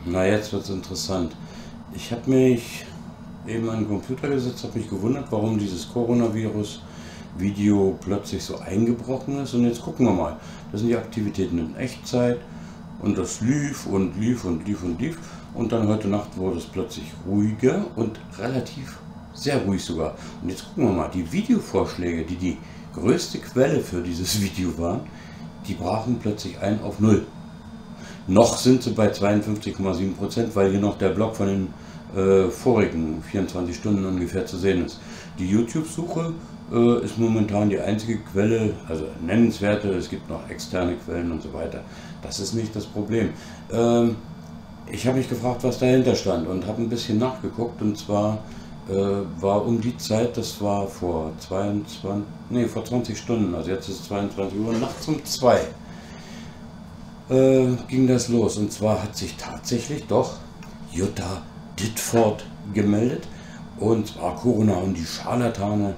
Na, jetzt wird's interessant. Ich habe mich eben an den Computer gesetzt, habe mich gewundert, warum dieses Coronavirus-Video plötzlich so eingebrochen ist. Und jetzt gucken wir mal. Das sind die Aktivitäten in Echtzeit. Und das lief und lief und lief und lief. Und dann heute Nacht wurde es plötzlich ruhiger und relativ sehr ruhig sogar. Und jetzt gucken wir mal, die Videovorschläge, die die größte Quelle für dieses Video waren, die brachen plötzlich ein auf null. Noch sind sie bei 52,7%, weil hier noch der Block von den vorigen 24 Stunden ungefähr zu sehen ist. Die YouTube-Suche ist momentan die einzige Quelle, also nennenswerte, es gibt noch externe Quellen und so weiter. Das ist nicht das Problem. Ich habe mich gefragt, was dahinter stand und habe ein bisschen nachgeguckt, und zwar war um die Zeit, das war vor 20 Stunden, also jetzt ist es 22 Uhr, nachts um 2 ging das los, und zwar hat sich tatsächlich doch Jutta Ditford gemeldet, und zwar Corona und die Scharlatane,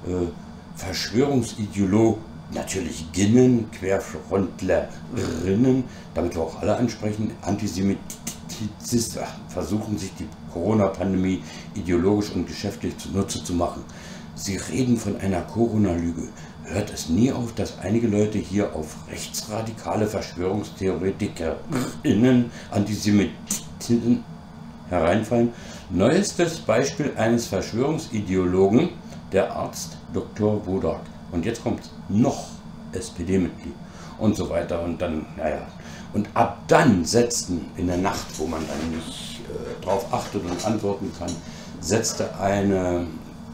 Verschwörungsideologen, natürlich Ginnen, Querfrontlerinnen, damit wir auch alle ansprechen, Antisemitisten, versuchen sich die Corona-Pandemie ideologisch und geschäftlich zunutze zu machen. Sie reden von einer Corona-Lüge. Hört es nie auf, dass einige Leute hier auf rechtsradikale VerschwörungstheoretikerInnen, Antisemiten hereinfallen? Neuestes Beispiel eines Verschwörungsideologen, der Arzt Dr. Wodak. Und jetzt kommt noch SPD-Mitglied und so weiter. Und dann, naja, und ab dann setzten in der Nacht, wo man dann nicht drauf achtet und antworten kann, setzte eine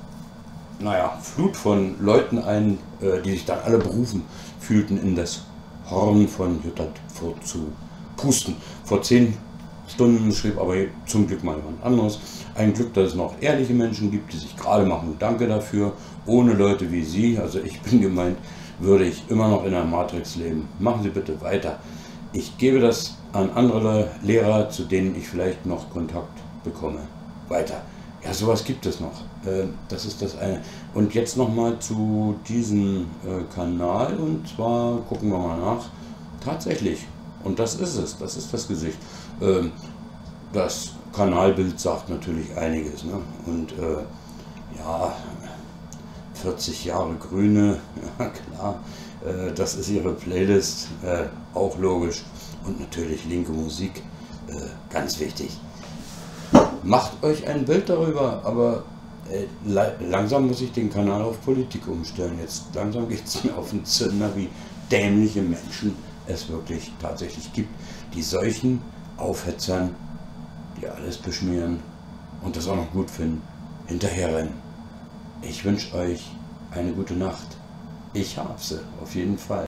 Flut von Leuten ein, die sich dann alle berufen fühlten, in das Horn von Jutta Ditford zu pusten. Vor 10 Stunden schrieb aber zum Glück mal jemand anderes: Ein Glück, dass es noch ehrliche Menschen gibt, die sich gerade machen. Danke dafür. Ohne Leute wie Sie, also ich bin gemeint, würde ich immer noch in der Matrix leben. Machen Sie bitte weiter. Ich gebe das an andere Lehrer, zu denen ich vielleicht noch Kontakt bekomme. Weiter. Ja, sowas gibt es noch. Das ist das eine. Und jetzt nochmal zu diesem Kanal, und zwar gucken wir mal nach. Tatsächlich, und das ist es, das ist das Gesicht. Das Kanalbild sagt natürlich einiges, ne? Und ja, 40 Jahre Grüne, ja klar, das ist ihre Playlist, auch logisch. Und natürlich linke Musik, ganz wichtig. Macht euch ein Bild darüber, aber langsam muss ich den Kanal auf Politik umstellen. Jetzt langsam geht es mir auf den Zünder, wie dämliche Menschen es wirklich tatsächlich gibt, die solchen Aufhetzern, die alles beschmieren und das auch noch gut finden, hinterherrennen. Ich wünsche euch eine gute Nacht. Ich habe sie, auf jeden Fall.